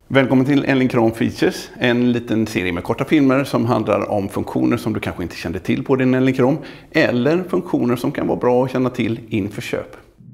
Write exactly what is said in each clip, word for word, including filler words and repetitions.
Välkommen till Elinchrom Features, en liten serie med korta filmer som handlar om funktioner som du kanske inte kände till på din Elinchrom eller funktioner som kan vara bra att känna till inför köp.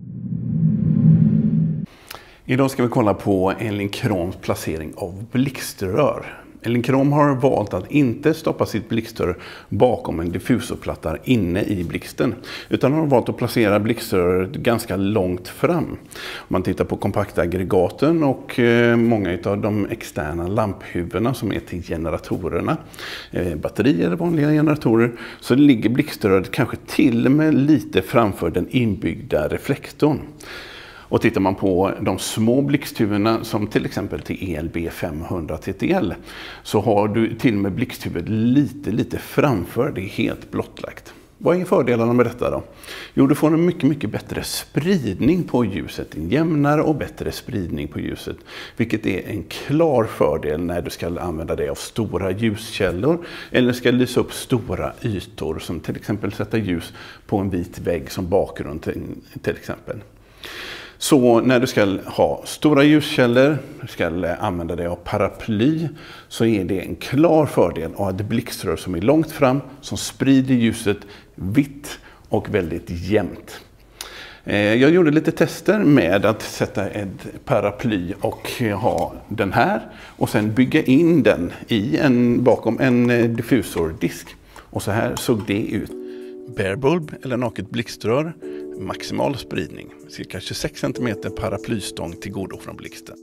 Idag ska vi kolla på Elinchroms placering av blixtrör. Elinchrom har valt att inte stoppa sitt blixtrör bakom en diffusorplatta inne i blixten, utan har valt att placera blixtröret ganska långt fram. Om man tittar på kompaktaggregaten och många av de externa lamphuvudena som är till generatorerna, batterier eller vanliga generatorer, så ligger blixtröret kanske till och med lite framför den inbyggda reflektorn. Och tittar man på de små blixthuvorna som till exempel till E L B femhundra T T L så har du till och med blixthuvudet lite lite framför, det är helt blottlagt. Vad är fördelarna med detta då? Jo, du får en mycket mycket bättre spridning på ljuset, en jämnare och bättre spridning på ljuset, vilket är en klar fördel när du ska använda dig av stora ljuskällor eller ska lysa upp stora ytor som till exempel sätta ljus på en vit vägg som bakgrund till, till exempel. Så när du ska ha stora ljuskällor, du ska använda dig av paraply, så är det en klar fördel att ha ett blixtrör som är långt fram, som sprider ljuset vitt och väldigt jämnt. Jag gjorde lite tester med att sätta ett paraply och ha den här och sen bygga in den i en, bakom en diffusordisk. Och så här såg det ut. Barebulb eller naket blixtrör, maximal spridning, cirka tjugosex centimeter paraplystång till godo från blixten.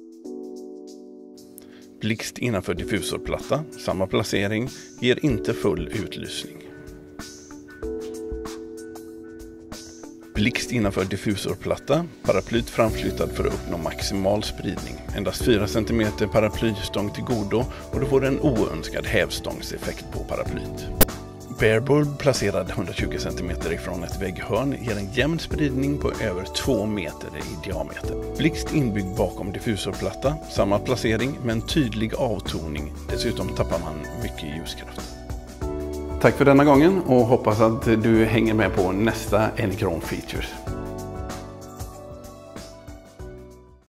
Blixt innanför diffusorplatta, samma placering, ger inte full utlysning. Blixt innanför diffusorplatta, paraplyt framflyttad för att uppnå maximal spridning. Endast fyra centimeter paraplystång till godo och du får en oönskad hävstångseffekt på paraplyt. Barebulb placerad hundratjugo centimeter ifrån ett vägghörn ger en jämn spridning på över två meter i diameter. Blixt inbyggd bakom diffusorplatta, samma placering med en tydlig avtoning. Dessutom tappar man mycket ljuskraft. Tack för denna gången och hoppas att du hänger med på nästa Elinchrom Features.